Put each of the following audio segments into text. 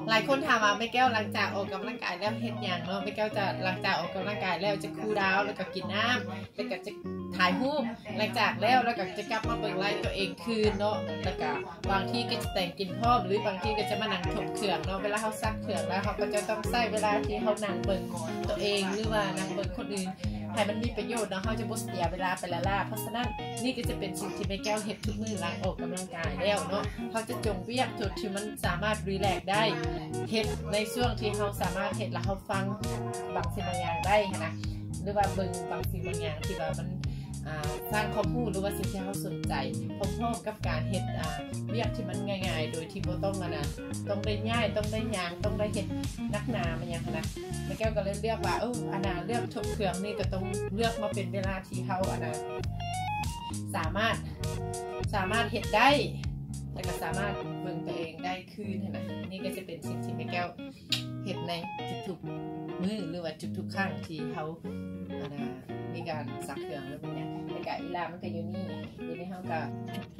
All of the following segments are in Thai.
หลายคนถามว่าแม่แก้วหลังจากออกกำลังกายแล้วเฮ็ดอย่างเนาะแม่แก้วจะหลังจากออกกำลังกายแล้วจะคูลดาวน์แล้วก็กินน้ำแล้วก็จะถ่ายรูปหลังจากแล้วก็จะกลับมาเบิ่งไลฟ์ตัวเองคืนเนาะแล้วก็บางที่ก็จะแต่งกินพร้อมหรือบางที่ก็จะมานั่งถกเครื่องเนาะเวลาเขาซักเครื่องแล้วเขาก็จะต้องใช้เวลาที่เขานั่งเบิ่งตัวเองหรือว่านั่งเบิ่งคนอื่นให้มันมีประโยชน์เนาะเขาจะบ่เสียเวลาไปละล่าเพราะฉะนั้นนี่ก็จะเป็นสิ่งที่แม่แก้วเฮ็ดทุกมื้อหลังออกกำลังกายแล้วเนาะเขาจะจงเวียกจุดที่มันสามารถรีแลกซ์ได้เฮ็ดในช่วงที่เขาสามารถเฮ็ดแล้วเขาฟังบางสิ่งบางอย่างได้นะหรือว่าเบิ่งบางสิ่งบางอย่างที่ว่ามันสร้างความรู้หรือว่าสิ่งที่เขาสนใจพร้อมๆกับการเฮ็ดเวียกที่มันง่ายๆโดยที่บ่ต้องต้องได้ง่ายต้องได้ยางต้องได้เฮ็ดนักหนามันอย่างนะแม่แก้วก็เลยเลือกว่าเลือกทบเครื่องนี่ก็ต้องเลือกมาเป็นเวลาที่เขาสามารถเฮ็ดได้แล้วก็สามารถเบิ่งตัวเองได้คืนนะนี่ก็จะเป็นสิ่งที่แม่แก้วเฮ็ดในทุกๆมื้อหรือว่าทุกๆครั้งที่เขามีการซักเครื่องหรือเป็นอย่างแต่กะอีลามันก็อยู่นี่อยู่ในห้องก็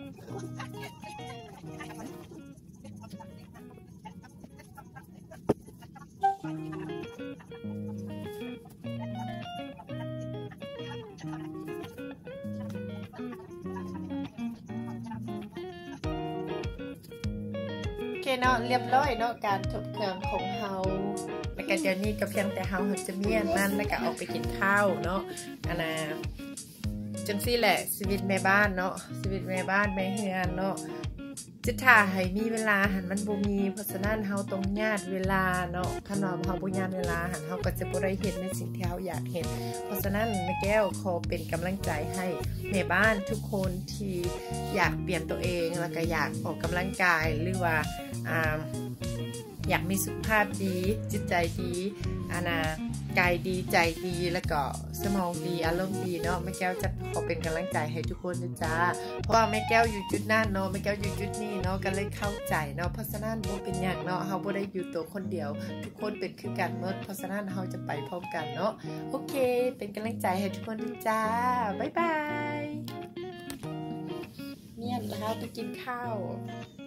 เนาะเรียบร้อยเนาะการทบเครื่องของเฮาแล้วก็เดี๋ยวนี้ก็เพียงแต่เฮาจะเมียนนั่นแล้วก็ออกไปกินข้าวเนาะจังซี่แหละชีวิตแม่บ้านเนาะชีวิตแม่บ้านแม่เฮือนเนาะจะถ่าให้มีเวลาหันมันบ่มีเพราะฉะนั้นเฮาต้องญาติเวลาเนาะคันว่าเฮาบ่ญาติเวลาหันเฮาก็จะบ่ได้เฮ็ดในสิ่งที่เฮาอยากเฮ็ดเพราะฉะนั้นแม่แก้วขอเป็นกำลังใจให้แม่บ้านทุกคนที่อยากเปลี่ยนตัวเองแล้วก็อยากออกกำลังกายหรือว่าอยากมีสุขภาพดีจิตใจดีกายดีใจดีแล้วก็สมองดีอารมณ์ดีเนาะแม่แก้วจะขอเป็นกำลังใจให้ทุกคนนะจ๊ะเพราะว่าแม่แก้วอยู่จุดนั้นเนาะแม่แก้วอยู่จุดนี้เนาะก็เลยเข้าใจเนาะเพราะฉะนั้นบ่เป็นอย่างเนาะเฮาบ่ได้อยู่ตัวคนเดียวทุกคนเป็นคือกันหมดเพราะฉะนั้นเฮาจะไปพร้อมกันเนาะโอเคเป็นกำลังใจให้ทุกคนนะจ๊ะบ๊ายบายเนี่ยแล้วไปกินข้าว